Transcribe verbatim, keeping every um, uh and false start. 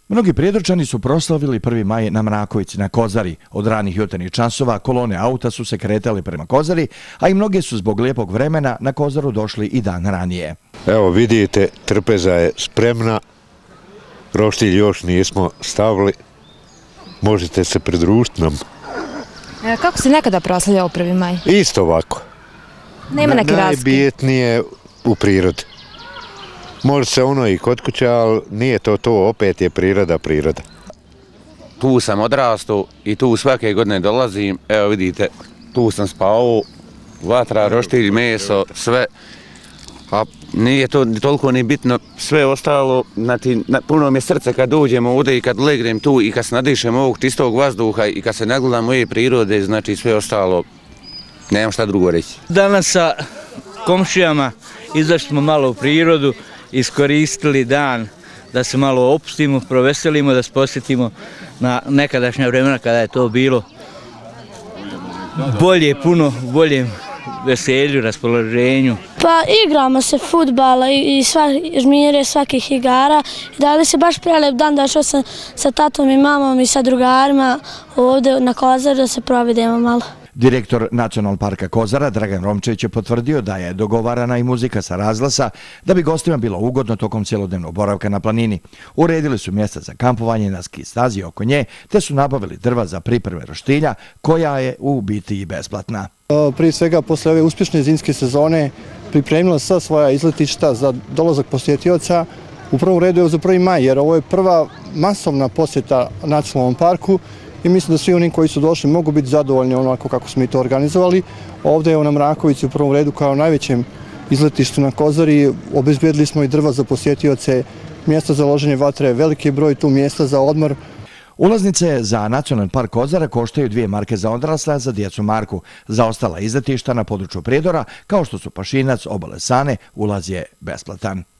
Mnogi Prijedorčani su proslavili prvi maj na Mrakovici na Kozari. Od ranih jutarnjih časova kolone auta su se kretali prema Kozari, a i mnogi su zbog lijepog vremena na Kozaru došli i dan ranije. Evo vidite, trpeza je spremna, roštilj još nismo stavili, možete se pridružiti nam. E, kako se nekada proslavljao prvi maj? Isto ovako. Nema neke razlike? Najbitnije u prirodi. Može se ono i kod kuća, ali nije to to, opet je priroda, priroda. Tu sam odrastao i tu svake godine dolazim, evo vidite, tu sam spao, vatra, roštilj, meso, sve, a nije to toliko ni bitno, sve ostalo, znači, puno mi je srce kad dođem ovdje i kad legnem tu i kad se nadišem ovog čistog vazduha i kad se nagledam moje prirode, znači sve ostalo, nemam šta drugo reći. Danas sa komšijama izašli smo malo u prirodu, iskoristili dan da se malo opustimo, proveselimo, da se posjetimo na nekadašnja vremena kada je to bilo bolje, puno boljem veselju, raspoloženju. Pa igramo se fudbala i žmire svakih igara. Dali se baš prelep dan, došao sam sa tatom i mamom i sa drugarima ovdje na Kozaru da se provedemo malo. Direktor Nacionalnog parka Kozara Dragan Romčević je potvrdio da je dogovarana i muzika sa razglasa da bi gostima bilo ugodno tokom cjelodnevnog boravka na planini. Uredili su mjesta za kampovanje na ski stazi oko nje, te su nabavili drva za pripreme roštilja, koja je u biti i besplatna. Prije svega, posle ove uspješne zimske sezone pripremila sva svoja izletišta za dolazak posjetioca u prvom redu je za prvi maj, jer ovo je prva masovna posjeta Nacionalnom parku i mislim da svi oni koji su došli mogu biti zadovoljni onako kako smo i to organizovali. Ovdje je na Mrakovici u prvom redu kao najvećem izletištu na Kozari. Obezbijedili smo i drva za posjetioce, mjesta za loženje vatre, veliki broj tu mjesta za odmor. Ulaznice za Nacionalni park Kozara koštaju dvije marke za odrasle, a za djecu marku. Za ostala izletišta na području Prijedora, kao što su Pašinac, Obale Sane, ulaz je besplatan.